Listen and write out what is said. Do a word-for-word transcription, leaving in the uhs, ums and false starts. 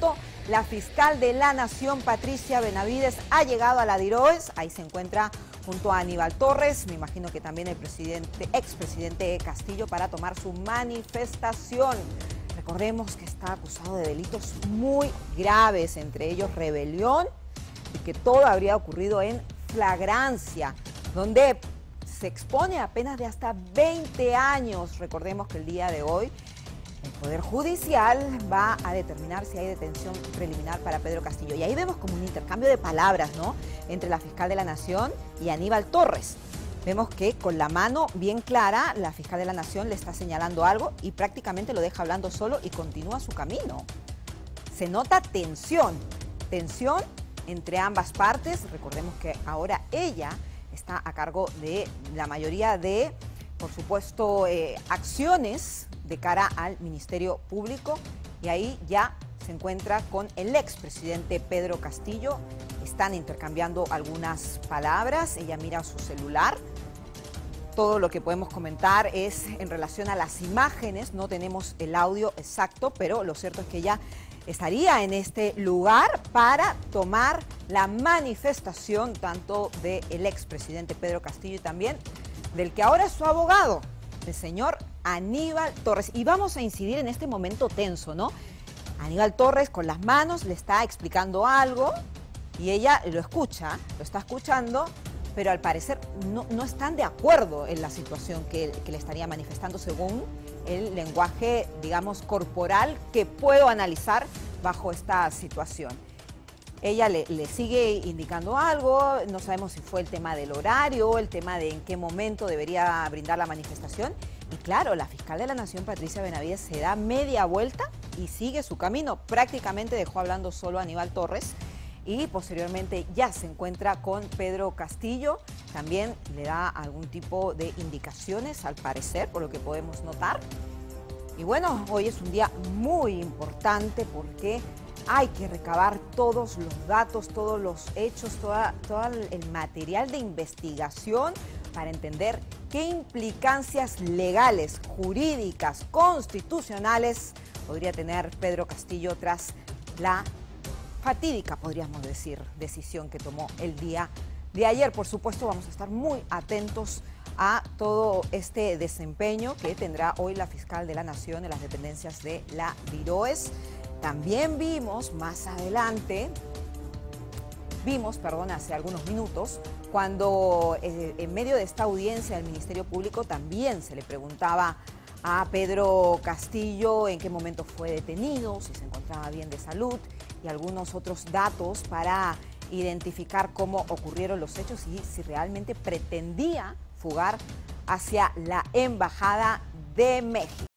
minuto, la fiscal de la Nación, Patricia Benavides, ha llegado a la DIROES. Ahí se encuentra junto a Aníbal Torres, me imagino que también el presidente, expresidente Castillo, para tomar su manifestación. Recordemos que está acusado de delitos muy graves, entre ellos rebelión, y que todo habría ocurrido en flagrancia, donde se expone a penas de hasta veinte años. Recordemos que el día de hoy el Poder Judicial va a determinar si hay detención preliminar para Pedro Castillo. Y ahí vemos como un intercambio de palabras, ¿no?, entre la fiscal de la Nación y Aníbal Torres. Vemos que con la mano bien clara, la fiscal de la Nación le está señalando algo y prácticamente lo deja hablando solo y continúa su camino. Se nota tensión, tensión entre ambas partes. Recordemos que ahora ella está a cargo de la mayoría de, por supuesto, eh, acciones de cara al Ministerio Público, y ahí ya se encuentra con el expresidente Pedro Castillo. Están intercambiando algunas palabras, ella mira su celular. Todo lo que podemos comentar es en relación a las imágenes, no tenemos el audio exacto, pero lo cierto es que ella estaría en este lugar para tomar la manifestación tanto del expresidente Pedro Castillo y también del que ahora es su abogado, el señor Aníbal Torres. Y vamos a incidir en este momento tenso, ¿no? Aníbal Torres con las manos le está explicando algo y ella lo escucha, lo está escuchando, pero al parecer no, no están de acuerdo en la situación que, que le estaría manifestando según el lenguaje, digamos, corporal que puedo analizar bajo esta situación. Ella le, le sigue indicando algo, no sabemos si fue el tema del horario, el tema de en qué momento debería brindar la manifestación. Y claro, la fiscal de la Nación, Patricia Benavides, se da media vuelta y sigue su camino. Prácticamente dejó hablando solo a Aníbal Torres y posteriormente ya se encuentra con Pedro Castillo. También le da algún tipo de indicaciones, al parecer, por lo que podemos notar. Y bueno, hoy es un día muy importante porque hay que recabar todos los datos, todos los hechos, toda, todo el material de investigación para entender qué implicancias legales, jurídicas, constitucionales podría tener Pedro Castillo tras la fatídica, podríamos decir, decisión que tomó el día de ayer. Por supuesto, vamos a estar muy atentos a todo este desempeño que tendrá hoy la fiscal de la Nación en las dependencias de la DIROES. También vimos más adelante, vimos, perdón, hace algunos minutos, cuando eh, en medio de esta audiencia del Ministerio Público también se le preguntaba a Pedro Castillo en qué momento fue detenido, si se encontraba bien de salud y algunos otros datos para identificar cómo ocurrieron los hechos y si realmente pretendía fugar hacia la Embajada de México.